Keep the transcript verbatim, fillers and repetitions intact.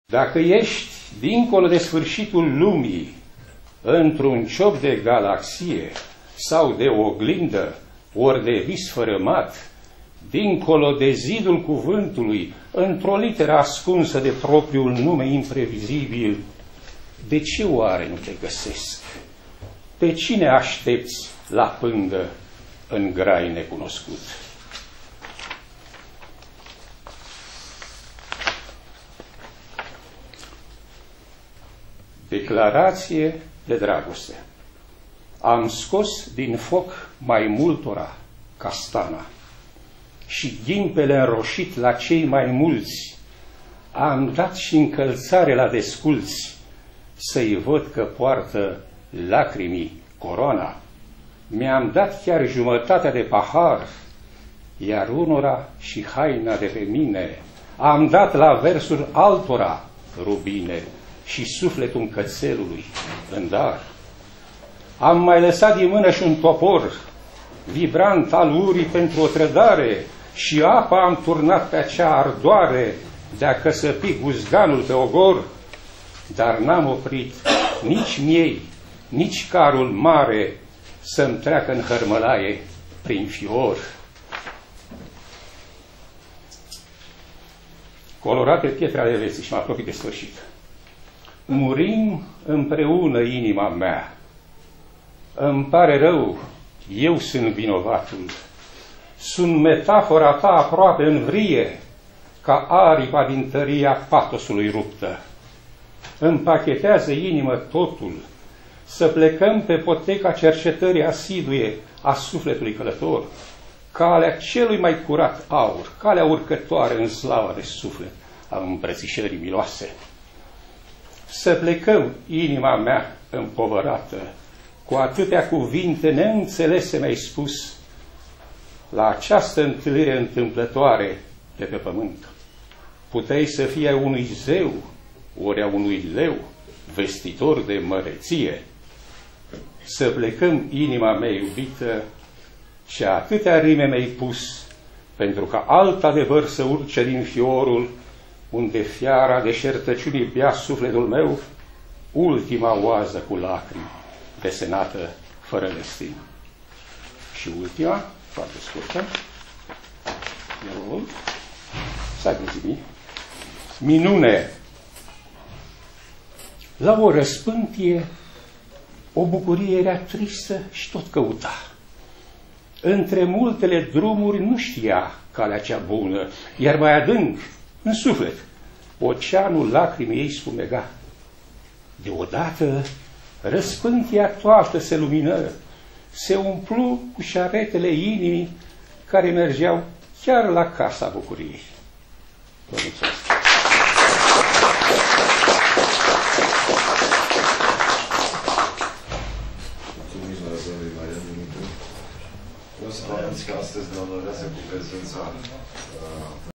Dacă ești dincolo de sfârșitul lumii, într-un ciop de galaxie sau de oglindă, ori de vis fărâmat, dincolo de zidul cuvântului, într-o literă ascunsă de propriul nume imprevizibil, de ce oare nu te găsesc? Pe cine aștepți la pândă în grai necunoscut? Declarație de dragoste. Am scos din foc mai multora castana și ghimpele înroșit la cei mai mulți. Am dat și încălțare la desculți, să-i văd că poartă lacrimii coroana. Mi-am dat chiar jumătatea de pahar, iar unora și haina de pe mine. Am dat la versuri altora rubine și sufletul încățelului în dar. Am mai lăsat din mână și un topor, vibrant al urii pentru o trădare, și apa am turnat pe acea ardoare de-a căsăpi guzganul pe ogor, dar n-am oprit nici miei, nici carul mare să-mi treacă în hărmălaie prin fior. Colorate pietre ale vieții, și mă apropii de sfârșit. Murim împreună, inima mea. Îmi pare rău, eu sunt vinovatul. Sunt metafora ta aproape în vrie, ca aripa din tăria patosului ruptă. Împachetează inimă totul, să plecăm pe poteca cercetării asiduie a sufletului călător, calea celui mai curat aur, calea urcătoare în slavă de suflet a îmbrățișării miloase. Să plecăm, inima mea împovărată, cu atâtea cuvinte neînțelese mi-ai spus, la această întâlnire întâmplătoare de pe pământ. Puteai să fie a unui zeu, ori a unui leu, vestitor de măreție. Să plecăm, inima mea iubită, și atâtea rime mi-ai pus, pentru ca alt adevăr să urce din fiorul, unde fiara deșertăciunii bea sufletul meu, ultima oază cu lacrimi, desenată fără destin. Și ultima, foarte scurtă, să ai minune. La o răspântie, o bucurie era tristă și tot căuta. Între multele drumuri nu știa calea cea bună, iar mai adânc, în suflet, oceanul lacrimii ei spumega. Deodată, răspântia toată se lumină, se umplu cu șaretele inimii care mergeau chiar la casa bucuriei. Vă mulțumesc! Mulțumim la domnului Marian Dumitru. O să vă anunț că astăzi ne onorează cu prezența